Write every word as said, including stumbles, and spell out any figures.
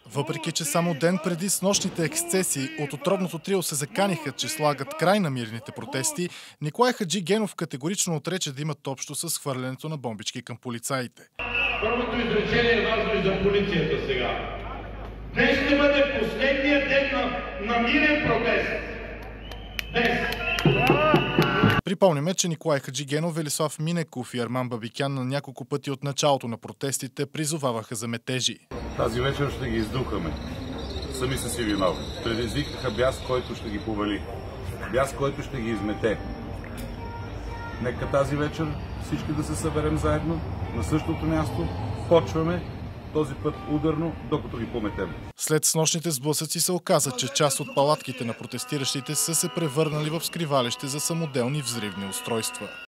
Въпреки че само ден преди снощните ексцесии от отровното трио се заканиха, че слагат край на мирните протести, Николай Хаджигенов категорично отрече да имат общо с хвърлянето на бомбички към полицаите. Първото изречение е важно и за полицията сега. Днес ще бъде последният ден на, на мирен протест. Днес. Припомняме, че Николай Хаджигенов, Велислав Минеков и Арман Бабикян на няколко пъти от началото на протестите призоваваха за метежи. Тази вечер ще ги издухаме. Сами са си виновни. Предизвикаха бяс, който ще ги повали. Бяс, който ще ги измете. Нека тази вечер всички да се съберем заедно на същото място. Почваме този път ударно, докато ги пометем. След снощните сблъсъци се оказа, че част от палатките на протестиращите са се превърнали в скривалище за самоделни взривни устройства.